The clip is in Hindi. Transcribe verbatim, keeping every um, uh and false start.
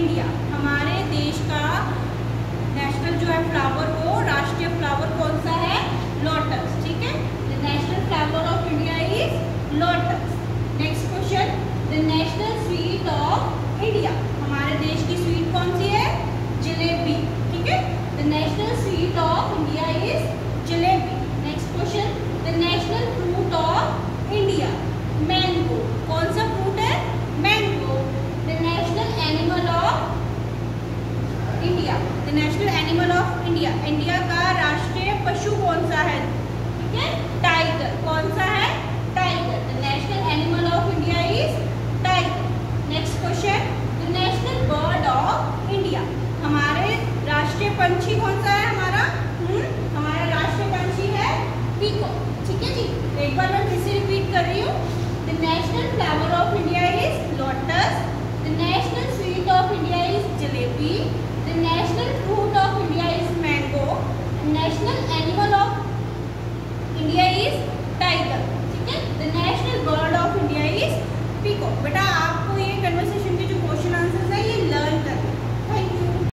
इंडिया, हमारे देश का नेशनल जो है फ्लावर वो राष्ट्रीय फ्लावर कौन सा है? लोटस। ठीक है, the national flower of India is lotus. Next question, the national sweet of India, हमारे देश की स्वीट कौन सी है? जलेबी। ठीक है, the national sweet of India is jalebi. Next question, the national fruit of India, mango. कौन सा फ्रूट है? Mango. The national animal of India, the national animal of India, India का राष्ट्रीय पशु कौन सा है? ठीक है, टाइगर। कौन सा है? Tiger. The national animal of India is tiger. Next question, the national bird of India, हमारे राष्ट्रीय पंछी कौन सा है? हमारा हम्म हमारा राष्ट्रीय पंछी है पीकॉक।